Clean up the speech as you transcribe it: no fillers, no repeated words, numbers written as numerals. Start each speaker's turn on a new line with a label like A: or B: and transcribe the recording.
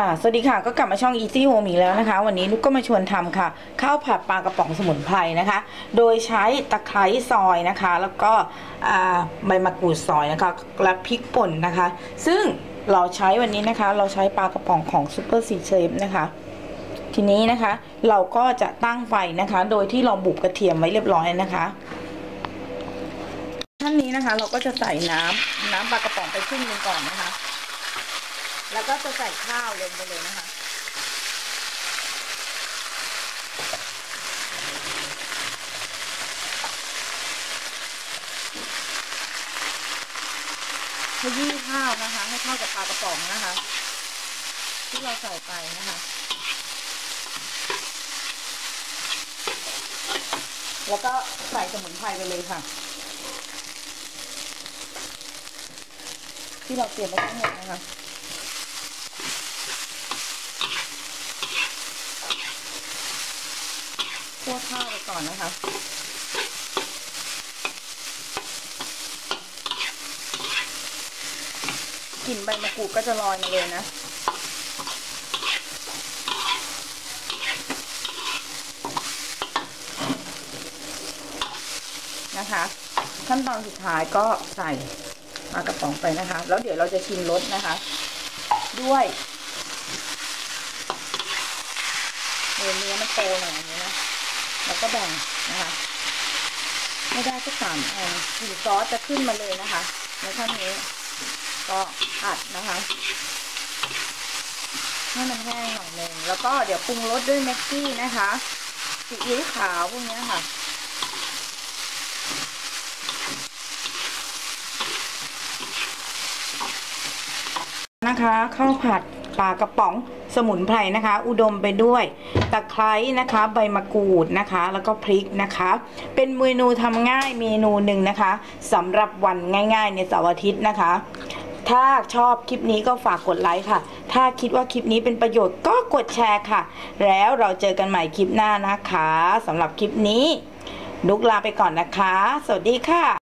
A: สวัสดีค่ะก็กลับมาช่อง Easy Home อีกแล้วนะคะวันนี้นุกก็มาชวนทำค่ะข้าวผัดปลากระป๋องสมุนไพรนะคะโดยใช้ตะไคร้ซอยนะคะแล้วก็ใบมะกรูดซอยนะคะและพริกป่นนะคะซึ่งเราใช้วันนี้นะคะเราใช้ปลากระป๋องของ Super Sea Chef นะคะทีนี้นะคะเราก็จะตั้งไฟนะคะโดยที่เราบุกกระเทียมไว้เรียบร้อยนะคะท่านนี้นะคะเราก็จะใส่น้ำปลากระป๋องไปครึ่งนึงก่อนนะคะแล้วก็จะใส่ข้าวลงไปเลยนะคะขยี้ข้าวนะคะให้เข้ากับปลากระป๋องนะคะที่เราใส่ไปนะคะแล้วก็ใส่สมุนไพรไปเลยค่ะที่เราเตรียมไว้ทั้งหมดนะคะคั่วข้าวไปก่อนนะคะกลิ่นใบมะกรูดก็จะลอยมาเลยนะนะคะขั้นตอนสุดท้ายก็ใส่ปลากระป๋องไปนะคะแล้วเดี๋ยวเราจะชิมรสนะคะด้วยเนื้อมันโตหน่อยอย่างนี้นะแล้วก็แบ่งนะคะไม่ได้สัก3 อันกลิ่นซอสจะขึ้นมาเลยนะคะในขั้นนี้ก็อัดนะคะให้มันแห้งหน่อยนึงแล้วก็เดี๋ยวปรุงรสด้วยแม็กกี้นะคะซีอิ๊วขาวพวกนี้ค่ะนะคะข้าวผัดปลากระป๋องสมุนไพรนะคะอุดมไปด้วยตะไคร้นะคะใบมะกรูดนะคะแล้วก็พริกนะคะเป็นเมนูทำง่ายเมนูหนึ่งนะคะสำหรับวันง่ายๆในเสาร์อาทิตย์นะคะถ้าชอบคลิปนี้ก็ฝากกดไลค์ค่ะถ้าคิดว่าคลิปนี้เป็นประโยชน์ก็กดแชร์ค่ะแล้วเราเจอกันใหม่คลิปหน้านะคะสำหรับคลิปนี้นุกลาไปก่อนนะคะสวัสดีค่ะ